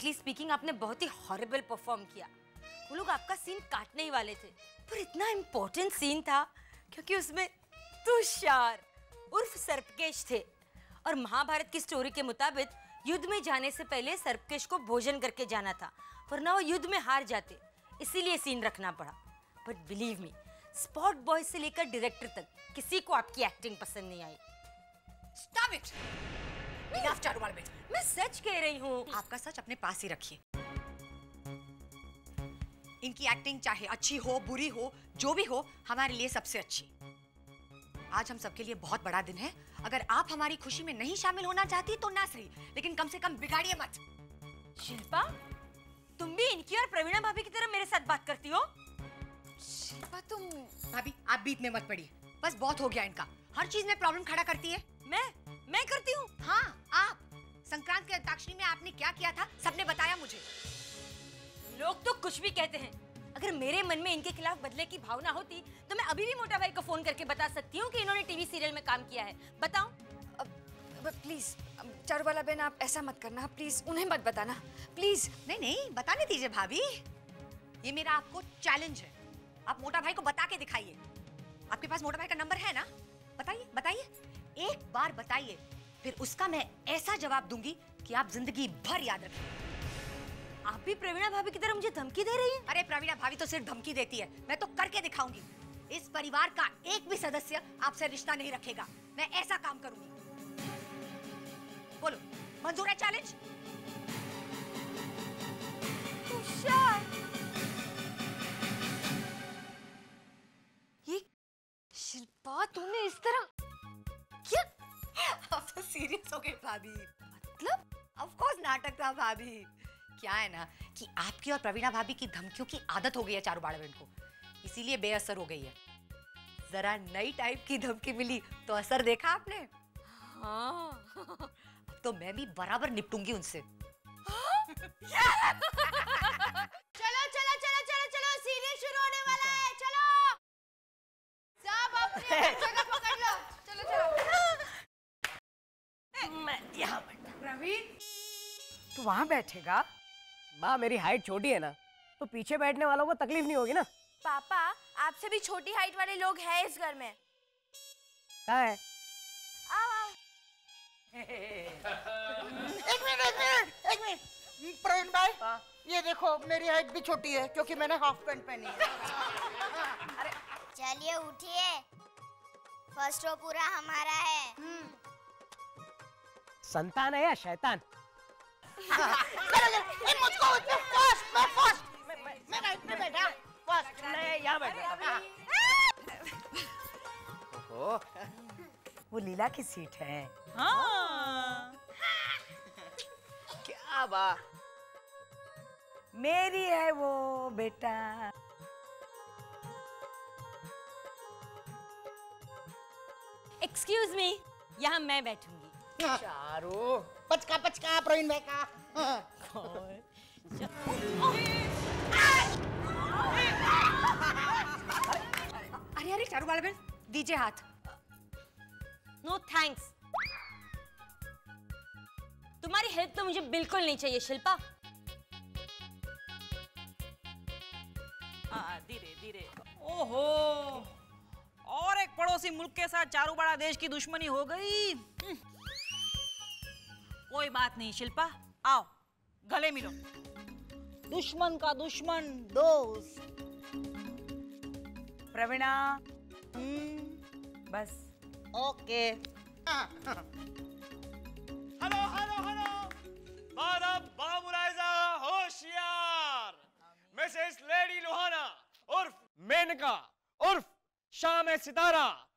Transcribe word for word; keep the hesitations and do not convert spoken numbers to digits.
Frankly speaking आपने बहुत ही horrible perform किया। वो लोग आपका सीन काटने ही वाले थे, पर इतना इम्पोर्टेंट सीन था क्योंकि उसमें तुषार उर्फ सर्पकेश थे और महाभारत की स्टोरी के मुताबिक युद्ध में जाने से पहले सर्पकेश को भोजन करके जाना था, वरना वो युद्ध में हार जाते, इसीलिए सीन रखना पड़ा। But believe me, spot boy से लेकर डायरेक्टर तक किसी को आपकी एक्टिंग पसंद नहीं आई। Stop it! Enough, Charubala ben. मैं सच कह रही हूँ। आपका सच अपने पास ही रखिए। इनकी एक्टिंग चाहे अच्छी हो बुरी हो जो भी हो, हमारे लिए सबसे अच्छी। आज हम सबके लिए बहुत बड़ा दिन है। अगर आप हमारी खुशी में नहीं शामिल होना चाहती तो ना सही, लेकिन कम से कम बिगाड़िए मत। शिल्पा, तुम भी इनकी और प्रवीणा भाभी की तरह मेरे साथ बात करती हो? शिल्पा तुम भाभी आप बीच में मत पड़िए, बस बहुत हो गया इनका। हर चीज में प्रॉब्लम खड़ा करती है। मैं मैं करती हूँ? हाँ आप। संक्रांत के अंताक्षरी में आपने क्या किया था सबने बताया मुझे। लोग तो कुछ भी कहते हैं, अगर मेरे मन में इनके खिलाफ बदले की भावना होती तो मैं अभी भी मोटा भाई को फोन करके बता सकती हूँ कि इन्होंने टीवी सीरियल में काम किया है। बताओ। प्लीज चारुबाला बेन, आप ऐसा मत करना प्लीज, उन्हें मत बताना प्लीज। नहीं नहीं बताने दीजिए भाभी, ये मेरा आपको चैलेंज है। आप मोटा भाई को बता के दिखाइए। आपके पास मोटा भाई का नंबर है ना? बताइए बताइए, एक बार बताइए, फिर उसका मैं ऐसा जवाब दूंगी कि आप जिंदगी भर याद रखेंगे। आप भी प्रवीणा भाभी की तरह मुझे धमकी दे रही हैं? अरे प्रवीणा भाभी तो सिर्फ धमकी देती है, मैं तो करके दिखाऊंगी। इस परिवार का एक भी सदस्य आपसे रिश्ता नहीं रखेगा। मैं ऐसा काम करूंगी। बोलो, मंजूर है चैलेंज? ये शिल्पा तूने इस तरह क्या? आप तो सीरियस हो गए भाभी। मतलब ऑफ कोर्स नाटक था भाभी। क्या है ना कि आपकी और प्रवीणा भाभी की धमकियों की आदत हो गई है चारुबाला बेन को, इसीलिए बेअसर हो गई है। जरा नई टाइप की धमकी मिली तो असर देखा आपने? हाँ। अब तो मैं भी बराबर निपटूंगी उनसे। चलो चलो चलो चलो चलो, सीरियल शुरू होने वाला है। चलो सब अपनी जगह पकड़ लो। चलो चलो। मैं यहाँ बैठा। प्रवीण तू वहाँ बैठेगा? माँ मेरी हाइट छोटी है ना, तो पीछे बैठने वालों को तकलीफ नहीं होगी ना। पापा, आपसे भी छोटी हाइट वाले लोग हैं इस घर में। कहाँ है? आओ आओ। एक मिनट एक मिनट एक मिनट प्रवीण भाई, ये देखो मेरी हाइट भी छोटी है क्योंकि मैंने हाफ पैंट पहनी है। अरे चलिए उठिए, फर्स्ट रो पूरा हमारा है। संतान है या शैतान? चलो मुझको फर्स्ट, मैं फर्स्ट, मैं राइट में बैठा फर्स्ट। मैं यहाँ बैठा। ओहो, वो लीला की सीट है। हाँ। क्या बात, मेरी है वो बेटा। एक्सक्यूज मी, यहाँ मैं बैठूंगी। चारू पचका पचका प्रवीण भाई का। अरे अरे चारुबाला बेन, दीजिए हाथ। नो थैंक्स, तुम्हारी हेल्प तो मुझे बिल्कुल नहीं चाहिए शिल्पा। धीरे धीरे। ओहो, और एक पड़ोसी मुल्क के साथ चारुबाला देश की दुश्मनी हो गई। कोई बात नहीं शिल्पा, आओ गले मिलो। दुश्मन का दुश्मन दोस्त। प्रवीणा, बस okay. Hello hello hello, Madhav Baburaja होशियार, मिसेस लेडी लोहाना उर्फ मेनका उर्फ शाम सितारा